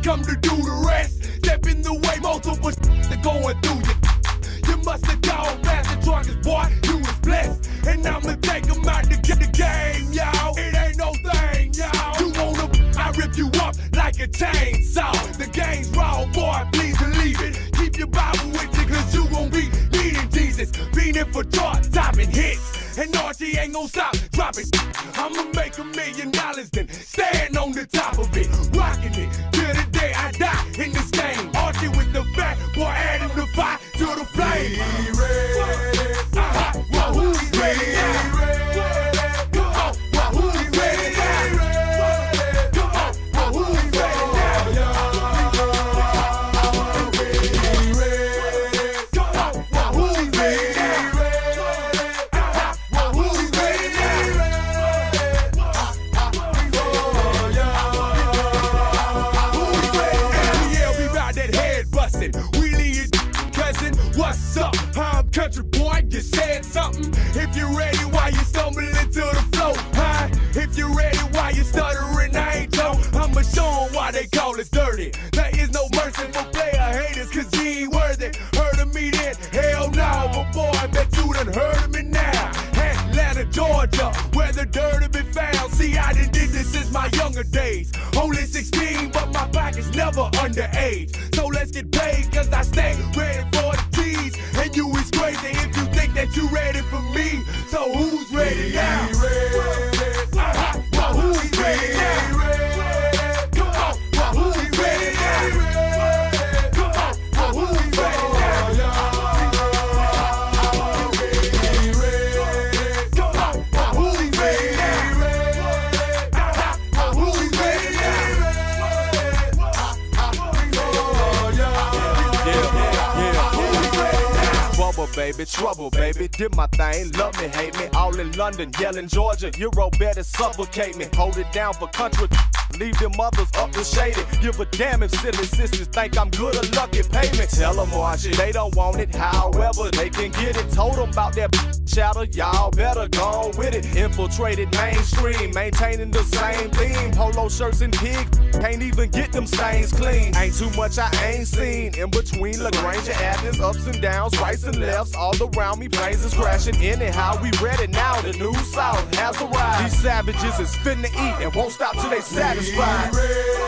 come to do the rest. Step in the way, multiple they're going through you. You must have gone past the drunkest boy, you was blessed. And I'ma take him out to get the game, y'all. It ain't no thing, y'all. You wanna, I rip you up like a chainsaw. The game's raw, boy, please believe it. Keep your Bible with you, cause you gon' be needing Jesus. Fiending for chart-topping hits. And Archie ain't gon' stop dropping. I'ma make $1 million, then stand on the top of it. Rocking it till the day I die in this game. Archie with the fat boy, adding the fire to the flame. Well, who's ready now? Well, who's ready now? Well, who's ready now? Well, who's ready now? Well, who's ready now? Yeah, we bout that head bustin'. Wheelie is cousin. What's up? I'm country boy. You said something. If you're ready, why you stumbling to the flow? Huh? If you're ready, why you stuttering? I ain't Joe. I'ma show 'em why they call us dirty. There is no mercy for player haters, cause he ain't worthy. Heard of me then? Hell no. But boy, I bet you done heard of me now. Atlanta, Georgia, where the dirty be found. See, I done did this since my younger days. Only 16, but my pocket's never underage. So let's get paid, cause I stay ready for the tease. And you is crazy if you think that you ready for me. So who's ready now? Well, who's ready now? Well, who's ready now? Well, who's ready now? Well, who's ready now? Well, who's ready now? Bubble, baby, trouble, baby, did my thing, love me, hate me, all in London, yelling Georgia, Euro better suffocate me, hold it down for country, leave them others up to shady, give a damn if silly sisters think I'm good or lucky, pay me, tell them watch it, they don't want it, however, they can get it, told them about that chatter, y'all better go with it, infiltrated mainstream, maintaining the same theme, polo shirts and pig, can't even get them stains clean, ain't too much I ain't seen, in between LaGrange Athens, ups and downs, rights and lefts, all around me, planes is crashing anyhow, we ready now, the new South has arrived, these savages is finna eat and won't stop till they satisfied.